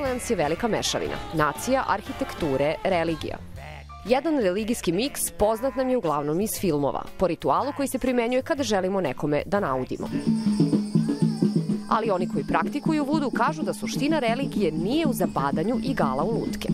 Orleans je velika mešavina, nacija, arhitekture, religija. Jedan religijski miks poznat nam je uglavnom iz filmova, po ritualu koji se primenjuje kada želimo nekome da naudimo. Ali oni koji praktikuju vudu kažu da suština religije nije u zabadanju igala u lutke.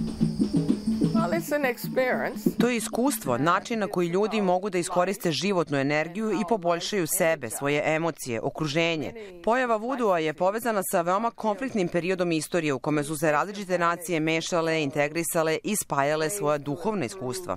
To je iskustvo, način na koji ljudi mogu da iskoriste životnu energiju i poboljšaju sebe, svoje emocije, okruženje. Pojava vudua je povezana sa veoma konfliktnim periodom istorije u kome su se različite nacije mešale, integrisale i spajale svoja duhovna iskustva.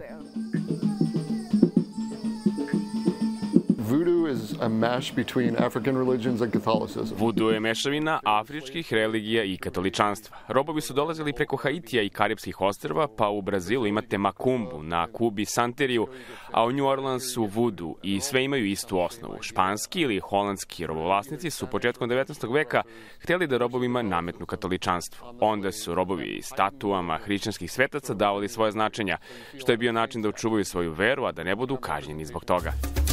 Vudu je mešavina afričkih religija i katoličanstva. Robovi su dolazili preko Haitija i Karipskih ostrva, pa u Brazilu imate makumbu, na Kubi santeriju, a u New Orleansu vudu i sve imaju istu osnovu. Španski ili holandski robovlasnici su početkom 19. veka hteli da robovima nametnu katoličanstvo. Onda su robovi statuama hrišćanskih svetaca davali svoje značenja, što je bio način da očuvaju svoju veru, a da ne budu kažnjeni zbog toga.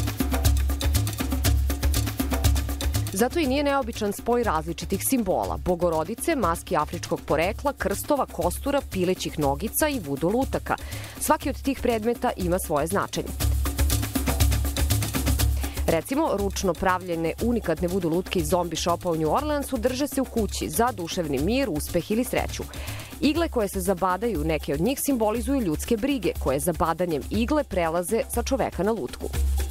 Zato i nije neobičan spoj različitih simbola, bogorodice, maski afričkog porekla, krstova, kostura, pilećih nogica i vudu lutaka. Svaki od tih predmeta ima svoje značenje. Recimo, ručno pravljene unikatne vudu lutke iz zombi šopa u New Orleansu drže se u kući za duševni mir, uspeh ili sreću. Igle koje se zabadaju, neke od njih simbolizuju ljudske brige, koje zabadanjem igle prelaze sa čoveka na lutku.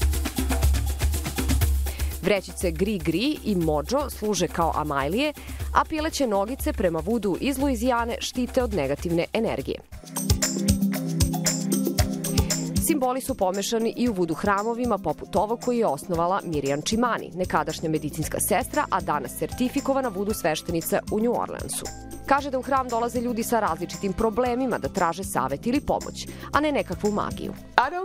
Vrećice gri-gri i mođo služe kao amajlije, a pileće nogice prema vudu iz Luizijane štite od negativne energije. Simboli su pomešani i u vudu hramovima, poput ovog koji je osnovala Miriam Čimani, nekadašnja medicinska sestra, a danas sertifikovana vudu sveštenica u New Orleansu. Kaže da u hram dolaze ljudi sa različitim problemima da traže savet ili pomoć, a ne nekakvu magiju.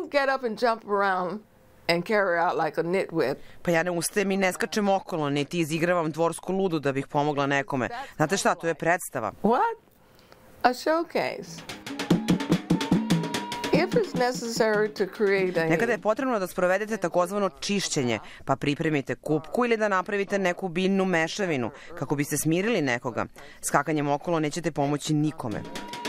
Pa ja ne ustajem i ne skačem okolo, niti izigravam dvorsku ludu da bih pomogla nekome. Znate šta, to je predstava. What? A showcase. Nekada je potrebno da sprovedete takozvano čišćenje, pa pripremite kupku ili da napravite neku biljnu mešavinu, kako biste smirili nekoga. Skakanjem okolo nećete pomoći nikome.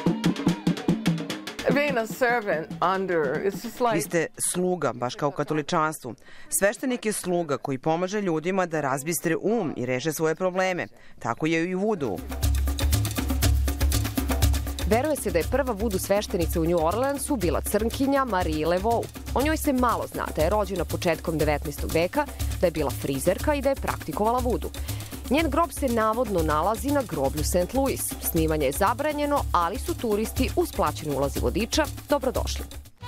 Vi ste sluga, baš kao u katoličanstvu. Sveštenik je sluga koji pomaže ljudima da razbistre i reše svoje probleme. Tako je i u vudu. Veruje se da je prva vudu sveštenica u New Orleansu bila crnkinja Marie Laveau. O njoj se malo zna, da je rođena početkom 19. veka, da je bila frizerka i da je praktikovala vudu. Njen grob se navodno nalazi na groblju St. Louis. Snimanje je zabranjeno, ali su turisti uz plaćen ulaz vodiča dobrodošli.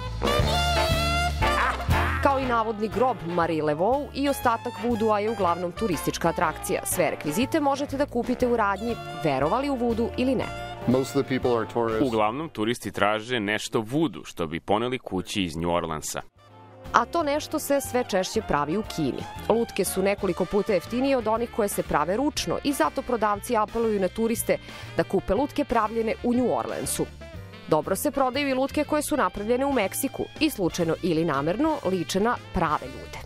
Kao i navodni grob Marie Laveau i ostatak vudua je uglavnom turistička atrakcija. Sve rekvizite možete da kupite u radnji, verovali u vudu ili ne. Uglavnom, turisti traže nešto vudu, što bi poneli kući iz New Orleansa. A to nešto se sve češće pravi u Kini. Lutke su nekoliko puta jeftinije od onih koje se prave ručno i zato prodavci apeluju na turiste da kupe lutke pravljene u New Orleansu. Dobro se prodaju i lutke koje su napravljene u Meksiku i slučajno ili namerno liče na prave ljude.